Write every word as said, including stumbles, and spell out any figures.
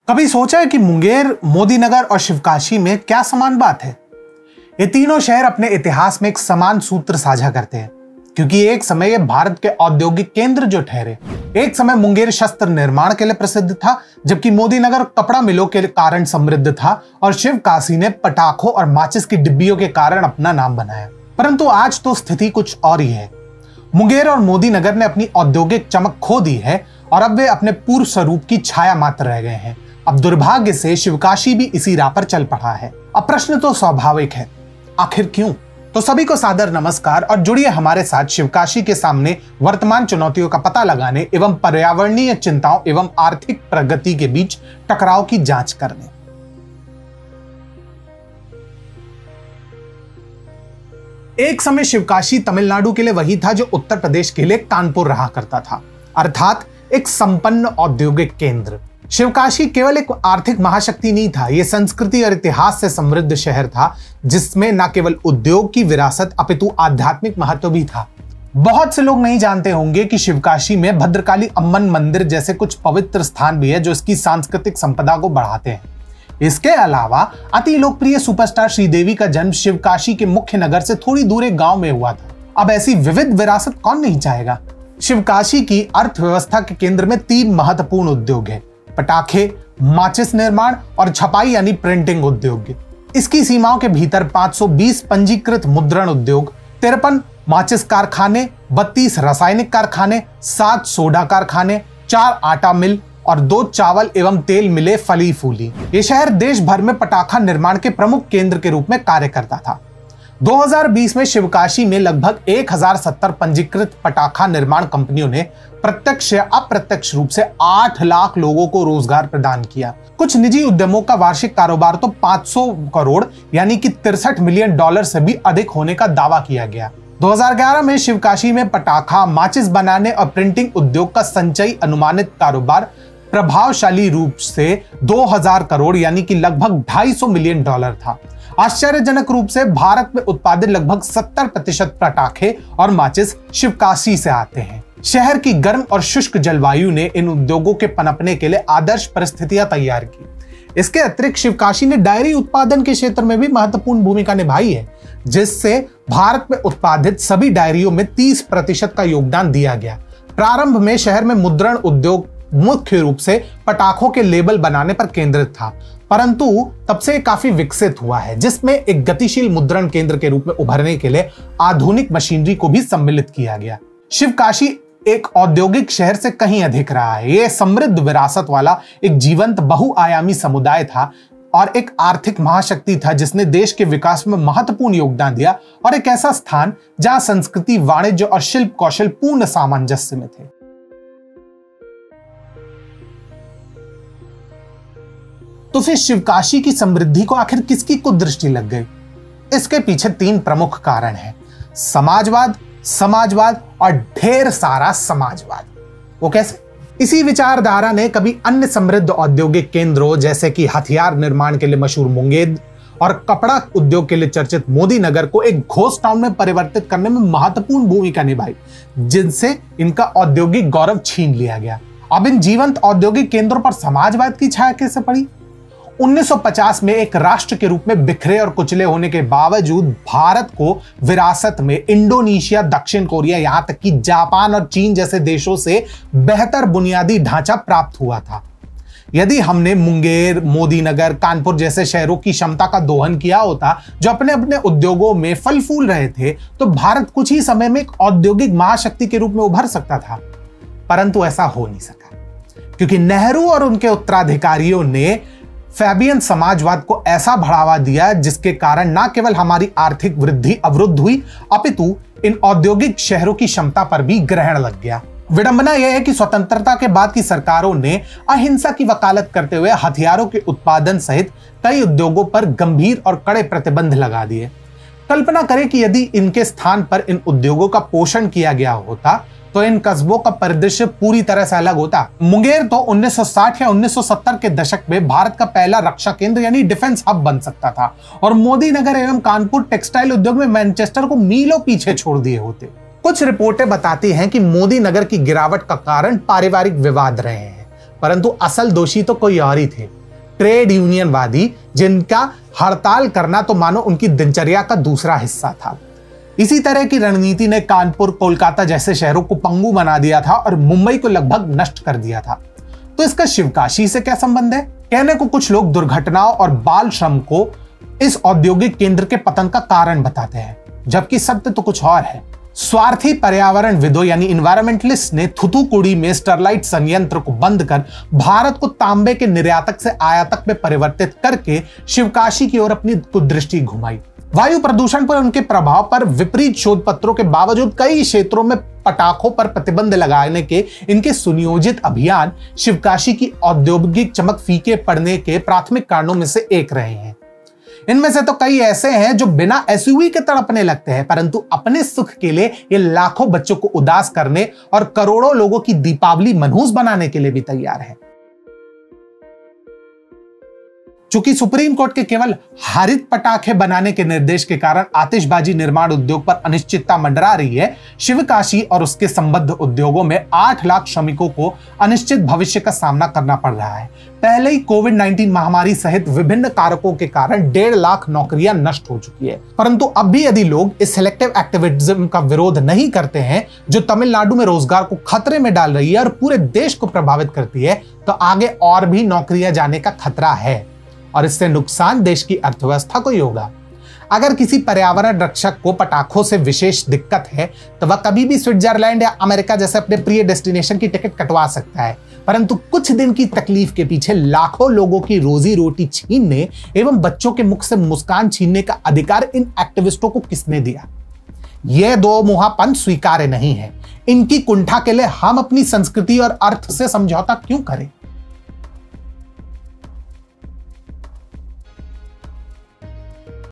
कभी सोचा है कि मुंगेर, मोदीनगर और शिवकाशी में क्या समान बात है? ये तीनों शहर अपने इतिहास में एक समान सूत्र साझा करते हैं, क्योंकि एक समय ये भारत के औद्योगिक केंद्र जो ठहरे। एक समय मुंगेर शस्त्र निर्माण के लिए प्रसिद्ध था, जबकि मोदीनगर कपड़ा मिलों के कारण समृद्ध था और शिवकाशी ने पटाखों और माचिस की डिब्बियों के कारण अपना नाम बनाया। परंतु आज तो स्थिति कुछ और ही है। मुंगेर और मोदीनगर ने अपनी औद्योगिक चमक खो दी है और अब वे अपने पूर्व स्वरूप की छाया मात्र रह गए हैं। अब दुर्भाग्य से शिवकाशी भी इसी राह पर चल पड़ा है। अब प्रश्न तो स्वाभाविक है, आखिर क्यों? तो सभी को सादर नमस्कार और जुड़िए हमारे साथ शिवकाशी के सामने वर्तमान चुनौतियों का पता लगाने एवं पर्यावरणीय चिंताओं एवं आर्थिक प्रगति के बीच टकराव की जांच करने। एक समय शिवकाशी तमिलनाडु के लिए वही था जो उत्तर प्रदेश के लिए कानपुर रहा करता था, अर्थात एक संपन्न औद्योगिक केंद्र। शिवकाशी केवल एक आर्थिक महाशक्ति नहीं था, यह संस्कृति और इतिहास से समृद्ध शहर था, जिसमें न केवल उद्योग की विरासत अपितु आध्यात्मिक महत्व भी था। बहुत से लोग नहीं जानते होंगे कि शिवकाशी में भद्रकाली अम्मन मंदिर जैसे कुछ पवित्र स्थान भी है जो इसकी सांस्कृतिक संपदा को बढ़ाते हैं। इसके अलावा अति लोकप्रिय सुपरस्टार श्रीदेवी का जन्म शिवकाशी के मुख्य नगर से थोड़ी दूर एक गांव में हुआ था। अब ऐसी विविध विरासत कौन नहीं चाहेगा? शिवकाशी की अर्थव्यवस्था के केंद्र में तीन महत्वपूर्ण उद्योग है: पटाखे, माचिस निर्माण और छपाई यानी प्रिंटिंग उद्योग। इसकी सीमाओं के भीतर पाँच सौ बीस पंजीकृत मुद्रण उद्योग, तिरपन माचिस कारखाने, बत्तीस रासायनिक कारखाने, सात सोडा कारखाने, चार आटा मिल और दो चावल एवं तेल मिले फली फूली। ये शहर देश भर में पटाखा निर्माण के प्रमुख केंद्र के रूप में कार्य करता था। दो हज़ार बीस में शिवकाशी में लगभग एक हज़ार सत्तर पंजीकृत पटाखा निर्माण कंपनियों ने प्रत्यक्ष या अप्रत्यक्ष रूप से आठ लाख लोगों को रोजगार प्रदान किया। कुछ निजी उद्यमों का वार्षिक कारोबार तो पाँच सौ करोड़ यानी कि तिरसठ मिलियन डॉलर से भी अधिक होने का दावा किया गया। दो हज़ार ग्यारह में शिवकाशी में पटाखा, माचिस बनाने और प्रिंटिंग उद्योग का संचयी अनुमानित कारोबार प्रभावशाली रूप से दो हज़ार करोड़ यानी कि लगभग ढाई सौ मिलियन डॉलर था। आश्चर्यजनक रूप से भारत में उत्पादित लगभग सत्तर प्रतिशत पटाखे और माचिस शिवकाशी से आते हैं। शहर की गर्म और शुष्क जलवायु ने इन उद्योगों के पनपने के लिए आदर्श परिस्थितियां तैयार की। इसके अतिरिक्त शिवकाशी ने डायरी उत्पादन के क्षेत्र में भी महत्वपूर्ण भूमिका निभाई है, जिससे भारत में उत्पादित सभी डायरियों में तीस प्रतिशत का योगदान दिया गया। प्रारंभ में शहर में मुद्रण उद्योग मुख्य रूप से पटाखों के लेबल बनाने पर केंद्रित था, परंतु तब से काफी विकसित हुआ है, जिसमें एक गतिशील मुद्रण केंद्र के रूप में उभरने के लिए आधुनिक मशीनरी को भी सम्मिलित किया गया। शिवकाशी एक औद्योगिक शहर से कहीं अधिक रहा है। यह समृद्ध विरासत वाला एक जीवंत बहुआयामी समुदाय था और एक आर्थिक महाशक्ति था जिसने देश के विकास में महत्वपूर्ण योगदान दिया, और एक ऐसा स्थान जहां संस्कृति, वाणिज्य और शिल्प कौशल पूर्ण सामंजस्य में थे। तो फिर शिवकाशी की समृद्धि को आखिर किसकी कुदृष्टि लग गई? इसके पीछे तीन प्रमुख कारण हैं: समाजवाद, समाजवाद और ढेर सारा समाजवाद। वो कैसे? इसी विचारधारा ने कभी अन्य समृद्ध औद्योगिक केंद्रों जैसे कि हथियार निर्माण के लिए मशहूर मुंगेर और कपड़ा उद्योग के लिए चर्चित मोदीनगर को एक घोस्ट टाउन में परिवर्तित करने में महत्वपूर्ण भूमिका निभाई, जिनसे इनका औद्योगिक गौरव छीन लिया गया। अब इन जीवंत औद्योगिक केंद्रों पर समाजवाद की छाया कैसे पड़ी? उन्नीस सौ पचास में एक राष्ट्र के रूप में बिखरे और कुचले होने के बावजूद भारत को विरासत में इंडोनेशिया, दक्षिण कोरिया, यहां तक कि जापान और चीन जैसे देशों से बेहतर बुनियादी ढांचा प्राप्त हुआ था। यदि हमने मुंगेर, मोदीनगर, कानपुर जैसे शहरों की क्षमता का दोहन किया होता जो अपने अपने उद्योगों में फल फूल रहे थे, तो भारत कुछ ही समय में एक औद्योगिक महाशक्ति के रूप में उभर सकता था। परंतु ऐसा हो नहीं सका, क्योंकि नेहरू और उनके उत्तराधिकारियों ने फैबियन समाजवाद को ऐसा बढ़ावा दिया जिसके कारण न केवल हमारी आर्थिक वृद्धि अवरुद्ध हुई, अपितु इन औद्योगिक शहरों की क्षमता पर भी ग्रहण लग गया। विडंबना यह है कि स्वतंत्रता के बाद की सरकारों ने अहिंसा की वकालत करते हुए हथियारों के उत्पादन सहित कई उद्योगों पर गंभीर और कड़े प्रतिबंध लगा दिए। कल्पना करें कि यदि इनके स्थान पर इन उद्योगों का पोषण किया गया होता तो इन कस्बों का परिदृश्य पूरी तरह से अलग होता। मुंगेर तो उन्नीस सौ साठ या उन्नीस सौ सत्तर के दशक में भारत का पहला रक्षा केंद्र यानी डिफेंस हब बन सकता था, और मोदीनगर एवं कानपुर टेक्सटाइल उद्योग में मैनचेस्टर को मीलों पीछे छोड़ दिए होते। कुछ रिपोर्टें बताती हैं कि मोदीनगर की गिरावट का कारण पारिवारिक विवाद रहे हैं, परंतु असल दोषी तो कोई और ही थे, ट्रेड यूनियनवादी, जिनका हड़ताल करना तो मानो उनकी दिनचर्या का दूसरा हिस्सा था। इसी तरह की रणनीति ने कानपुर, कोलकाता जैसे शहरों को पंगु बना दिया था और मुंबई को लगभग नष्ट कर दिया था। तो इसका शिवकाशी से क्या संबंध है? कहने को कुछ लोग दुर्घटनाओं और बाल श्रम को इस औद्योगिक केंद्र के पतन का कारण बताते हैं, जबकि सत्य तो कुछ और है। स्वार्थी पर्यावरणविदों यानी इन्वायरमेंटलिस्ट ने थूथुकुड़ी में स्टरलाइट संयंत्र को बंद कर भारत को तांबे के निर्यातक से आयातक में परिवर्तित करके शिवकाशी की ओर अपनी कुदृष्टि घुमाई। वायु प्रदूषण पर उनके प्रभाव पर विपरीत शोध पत्रों के बावजूद कई क्षेत्रों में पटाखों पर प्रतिबंध लगाने के इनके सुनियोजित अभियान शिवकाशी की औद्योगिक चमक फीके पड़ने के प्राथमिक कारणों में से एक रहे हैं। इनमें से तो कई ऐसे हैं जो बिना एसयूवी के तड़पने लगते हैं, परंतु अपने सुख के लिए ये लाखों बच्चों को उदास करने और करोड़ों लोगों की दीपावली मनहूस बनाने के लिए भी तैयार है। चूंकि सुप्रीम कोर्ट के केवल हरित पटाखे बनाने के निर्देश के कारण आतिशबाजी निर्माण उद्योग पर अनिश्चितता मंडरा रही है, शिवकाशी और उसके संबद्ध उद्योगों में आठ लाख श्रमिकों को अनिश्चित भविष्य का सामना करना पड़ रहा है। पहले ही कोविड नाइनटीन महामारी सहित विभिन्न कारकों के कारण डेढ़ लाख नौकरियां नष्ट हो चुकी है। परंतु अब भी यदि लोग इस सिलेक्टिव एक्टिविज्म का विरोध नहीं करते हैं, जो तमिलनाडु में रोजगार को खतरे में डाल रही है और पूरे देश को प्रभावित करती है, तो आगे और भी नौकरियां जाने का खतरा है और इससे नुकसान देश की अर्थव्यवस्था को ही होगा। अगर किसी पर्यावरण रक्षक को पटाखों से विशेष दिक्कत है तो वह कभी भी स्विट्जरलैंड या अमेरिका जैसे अपने प्रिय डेस्टिनेशन की टिकट कटवा सकता है, परंतु कुछ दिन की तकलीफ के पीछे लाखों लोगों की रोजी रोटी छीनने एवं बच्चों के मुख से मुस्कान छीनने का अधिकार इन एक्टिविस्टों को किसने दिया? यह दो मुहापन स्वीकार्य नहीं है। इनकी कुंठा के लिए हम अपनी संस्कृति और अर्थ से समझौता क्यों करें?